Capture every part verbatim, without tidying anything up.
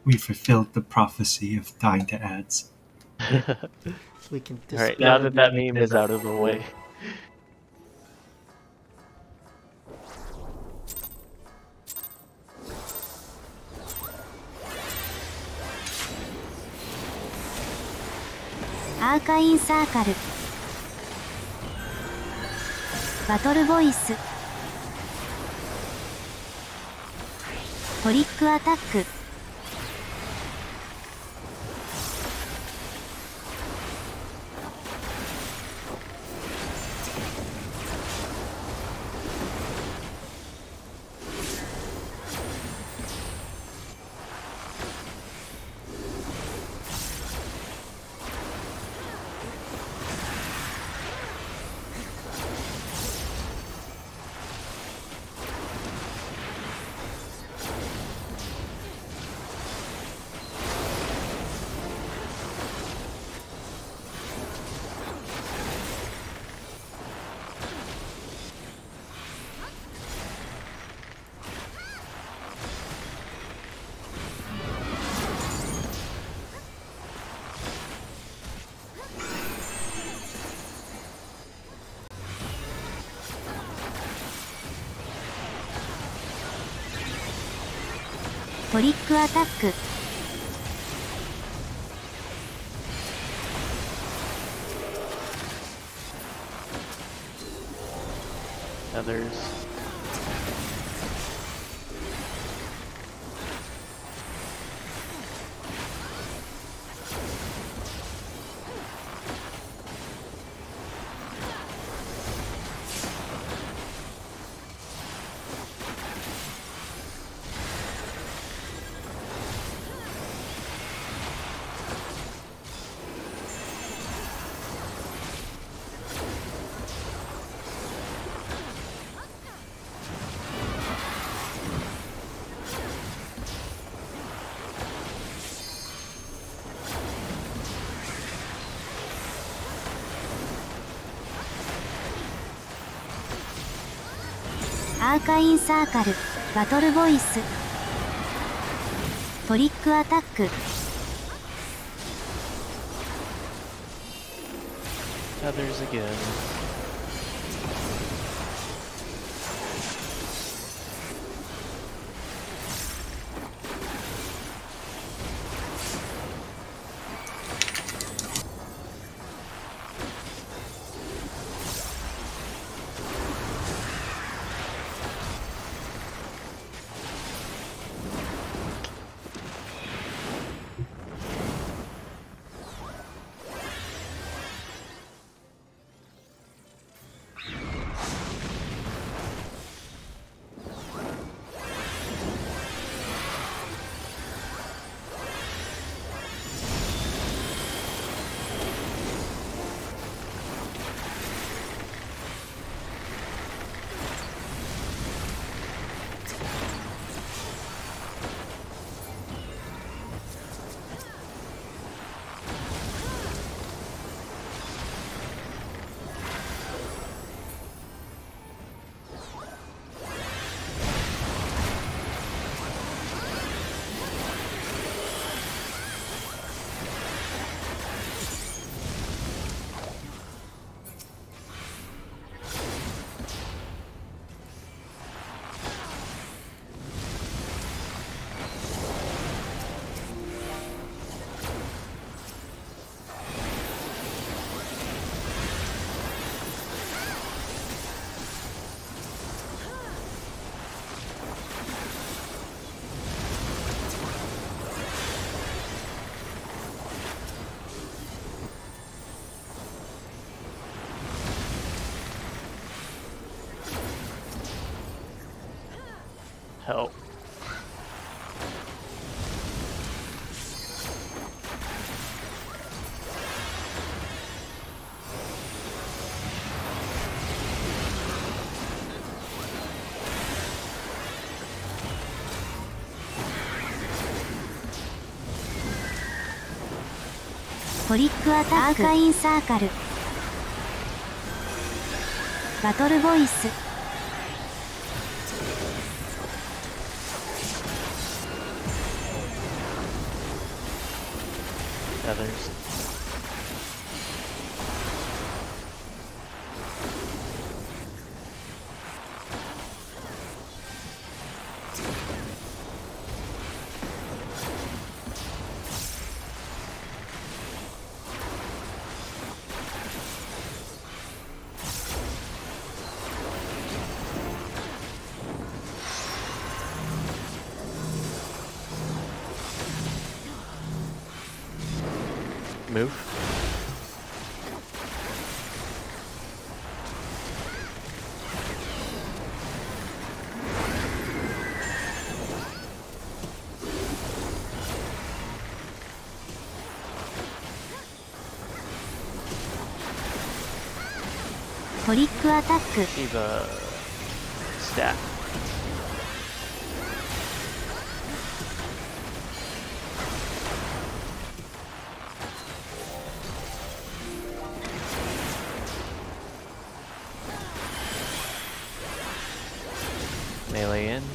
We fulfilled the prophecy of dying to ads. We can Alright, now that that meme is out of the way. Arcane Circle バトルボイストリックアタックトリックアタック Others. アーカインサーカルバトルボイストリックアタック Others again. Help. トリックアタックアーカインサーカルバトルボイス Feathers. Move. Trick attack. トリックアタック。 Eva. Stack. Melee in.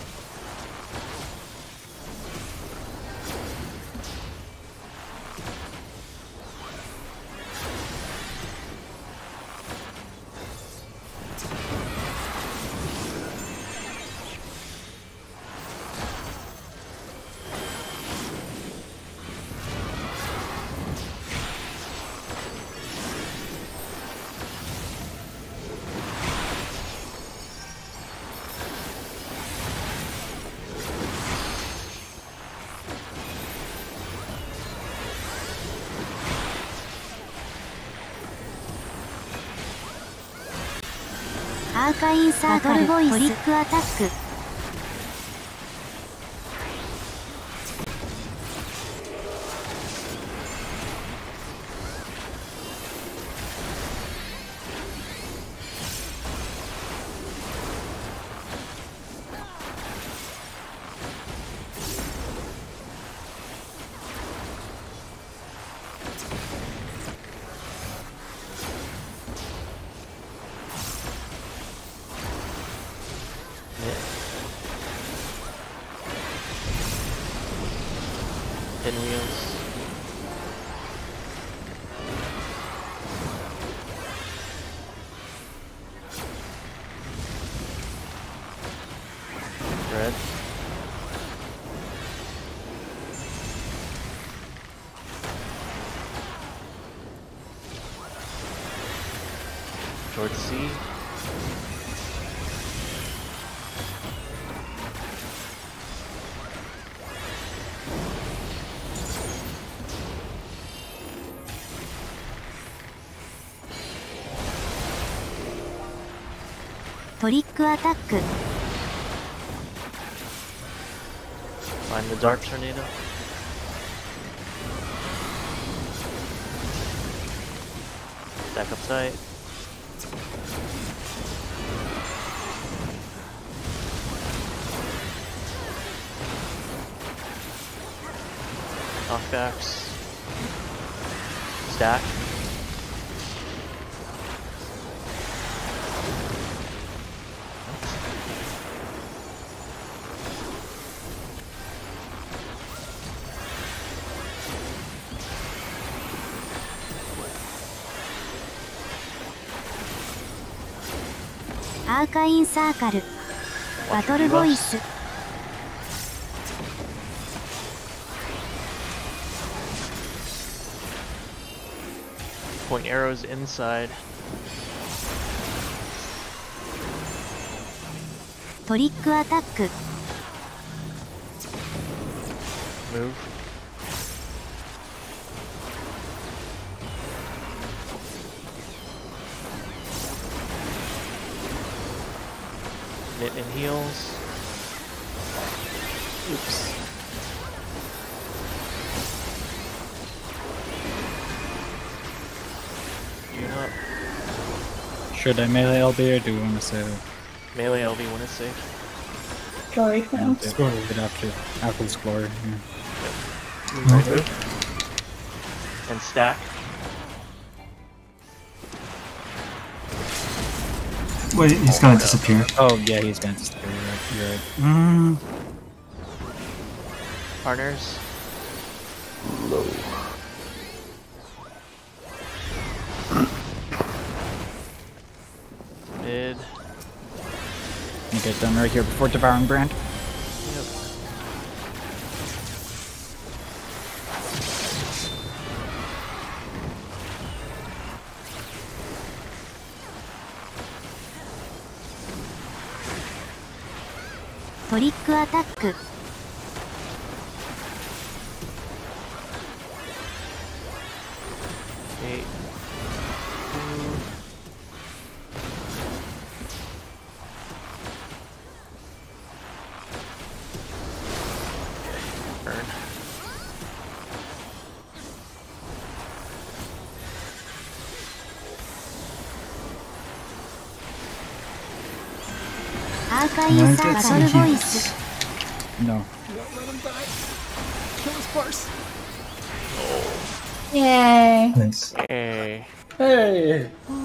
Arcane Circle アーカインサークルボイス。トリックアタック。Pinwheels. Red. Towards C. Trick attack. Find the Dark Tornado. Back up tight. Knockbacks. Stack. Arcane Circle バトルボイス。 Point arrows inside. トリックアタック。 Move. Knit and heals. Oops. You're not Should I melee L B or do we want to save it? melee L B when it's safe. Glory Yeah, now. let's do it after, after this glory. Yeah. Right move. And stack. Wait, he's gonna disappear. Oh, yeah, he's going to disappear. You're right. You're right. Mm, Partners. get done right here before devouring brand. Yep. Trick attack. Eight. Burn. Arcane Can I Battle get some Voice. heals? No. Yay. Nice. Hey. Hey!